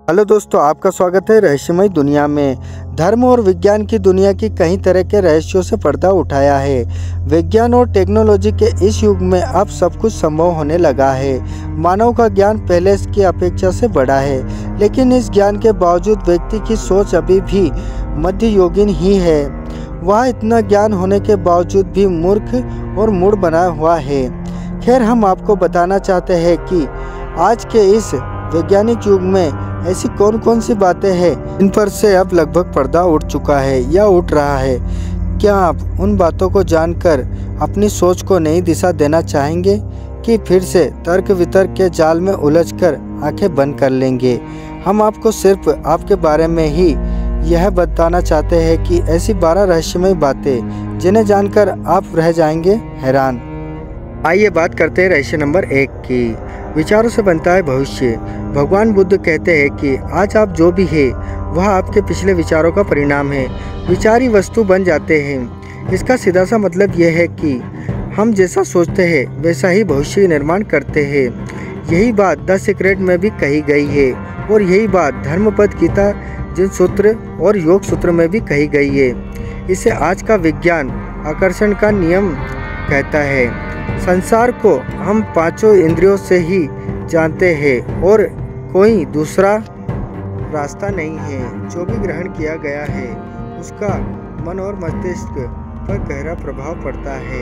Hello दोस्तों, आपका स्वागत है रहस्यमय दुनिया में। धर्म और विज्ञान की दुनिया की कई तरह के रहस्यों से पर्दा उठाया है। विज्ञान और टेक्नोलॉजी के इस युग में अब सब कुछ संभव होने लगा है। मानव का ज्ञान पहले की अपेक्षा से बढ़ा है, लेकिन इस ज्ञान के बावजूद व्यक्ति की सोच अभी भी मध्ययुगीन ही है। वह इतना ज्ञान होने के बावजूद भी मूर्ख और मूढ़ बना हुआ है। खैर, हम आपको बताना चाहते हैं कि आज के इस वैज्ञानिक युग में ऐसी कौन कौन सी बातें हैं इन पर से अब लगभग पर्दा उठ चुका है या उठ रहा है। क्या आप उन बातों को जानकर अपनी सोच को नई दिशा देना चाहेंगे कि फिर से तर्क वितर्क के जाल में उलझकर आंखें बंद कर लेंगे? हम आपको सिर्फ आपके बारे में ही यह बताना चाहते हैं कि ऐसी 12 रहस्यमय बातें जिन्हें जानकर आप रह जाएंगे हैरान। आइए बात करते हैं रहस्य नंबर 1 की। विचारों से बनता है भविष्य। भगवान बुद्ध कहते हैं कि आज आप जो भी है वह आपके पिछले विचारों का परिणाम है। विचार ही वस्तु बन जाते हैं। इसका सीधा सा मतलब यह है कि हम जैसा सोचते हैं वैसा ही भविष्य निर्माण करते हैं। यही बात द सीक्रेट में भी कही गई है और यही बात धर्मपद गीता जिन सूत्र और योग सूत्र में भी कही गई है। इसे आज का विज्ञान आकर्षण का नियम कहता है। संसार को हम 5 इंद्रियों से ही जानते हैं और कोई दूसरा रास्ता नहीं है। जो भी ग्रहण किया गया है उसका मन और मस्तिष्क पर गहरा प्रभाव पड़ता है।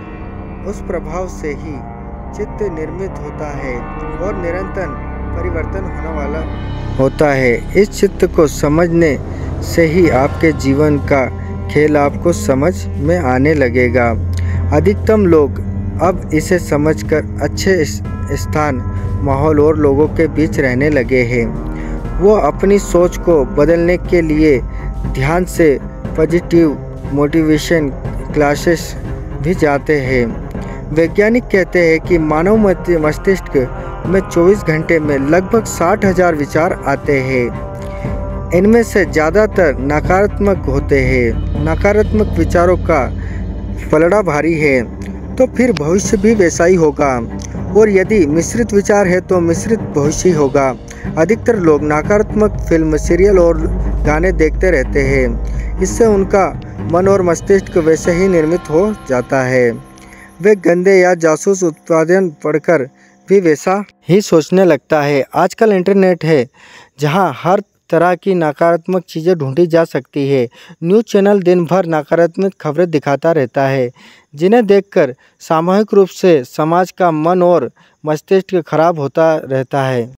उस प्रभाव से ही चित्त निर्मित होता है और निरंतर परिवर्तन होने वाला होता है। इस चित्त को समझने से ही आपके जीवन का खेल आपको समझ में आने लगेगा। अधिकतम लोग अब इसे समझकर अच्छे स्थान, माहौल और लोगों के बीच रहने लगे हैं। वो अपनी सोच को बदलने के लिए ध्यान से पॉजिटिव मोटिवेशन क्लासेस भी जाते हैं। वैज्ञानिक कहते हैं कि मानव मस्तिष्क में 24 घंटे में लगभग 60,000 विचार आते हैं। इनमें से ज़्यादातर नकारात्मक होते हैं। नकारात्मक विचारों का पलड़ा भारी है तो फिर भविष्य भी वैसा ही होगा, और यदि मिश्रित विचार है तो मिश्रित भविष्य ही होगा। अधिकतर लोग नकारात्मक फिल्म, सीरियल और गाने देखते रहते हैं। इससे उनका मन और मस्तिष्क वैसे ही निर्मित हो जाता है। वे गंदे या जासूस उत्पादन पढ़कर भी वैसा ही सोचने लगता है। आजकल इंटरनेट है जहां हर तरह की नकारात्मक चीज़ें ढूंढी जा सकती है। न्यूज़ चैनल दिन भर नकारात्मक खबरें दिखाता रहता है, जिन्हें देखकर सामूहिक रूप से समाज का मन और मस्तिष्क खराब होता रहता है।